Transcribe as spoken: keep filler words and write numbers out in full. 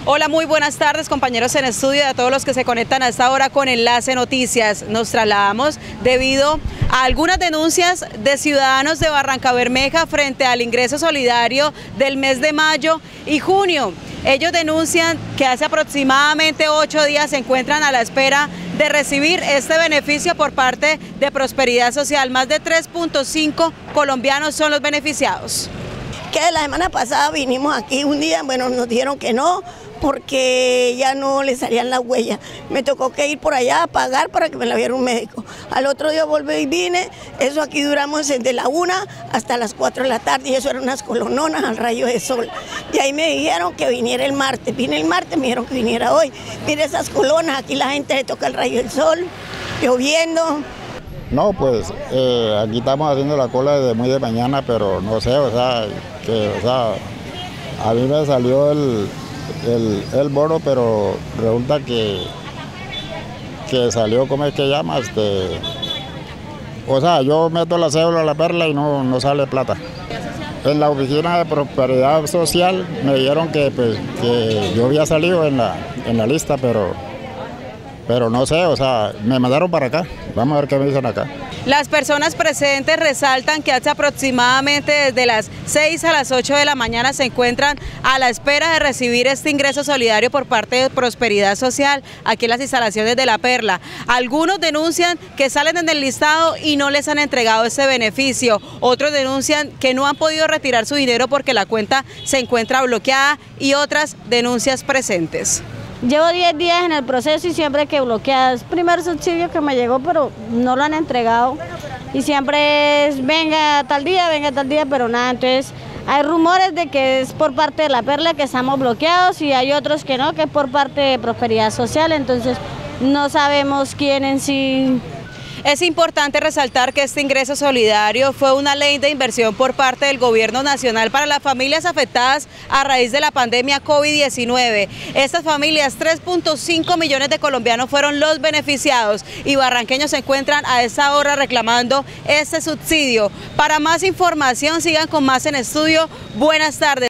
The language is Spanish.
Hola, muy buenas tardes, compañeros en estudio y a todos los que se conectan a esta hora con Enlace Noticias. Nos trasladamos debido a algunas denuncias de ciudadanos de Barrancabermeja frente al ingreso solidario del mes de mayo y junio. Ellos denuncian que hace aproximadamente ocho días se encuentran a la espera de recibir este beneficio por parte de Prosperidad Social. Más de tres punto cinco colombianos son los beneficiados. Que la semana pasada vinimos aquí un día, bueno, nos dijeron que no, porque ya no le salían las huellas. Me tocó que ir por allá a pagar para que me la viera un médico. Al otro día volví y vine, eso aquí duramos desde la una hasta las cuatro de la tarde, y eso eran unas colononas al rayo de sol. Y ahí me dijeron que viniera el martes, vine el martes, me dijeron que viniera hoy. Mire esas colonas, aquí la gente le toca el rayo del sol, lloviendo. No, pues eh, aquí estamos haciendo la cola desde muy de mañana, pero no sé, o sea, que, o sea, a mí me salió el, el, el bono, pero resulta que, que salió, ¿cómo es que llama? Este, o sea, yo meto la cédula a la perla y no, no sale plata. En la oficina de Prosperidad Social me dijeron que, pues, que yo había salido en la, en la lista, pero... Pero no sé, o sea, me mandaron para acá. Vamos a ver qué me dicen acá. Las personas presentes resaltan que hace aproximadamente desde las seis a las ocho de la mañana se encuentran a la espera de recibir este ingreso solidario por parte de Prosperidad Social aquí en las instalaciones de La Perla. Algunos denuncian que salen en el listado y no les han entregado ese beneficio. Otros denuncian que no han podido retirar su dinero porque la cuenta se encuentra bloqueada, y otras denuncias presentes. Llevo diez días en el proceso y siempre que bloqueada. Es el primer subsidio que me llegó, pero no lo han entregado. Y siempre es, venga tal día, venga tal día, pero nada. Entonces hay rumores de que es por parte de La Perla que estamos bloqueados, y hay otros que no, que es por parte de Prosperidad Social. Entonces no sabemos quién en sí. Es importante resaltar que este ingreso solidario fue una ley de inversión por parte del Gobierno Nacional para las familias afectadas a raíz de la pandemia COVID diecinueve. Estas familias, tres punto cinco millones de colombianos fueron los beneficiados, y barranqueños se encuentran a esa hora reclamando este subsidio. Para más información, sigan con Más en Estudio. Buenas tardes.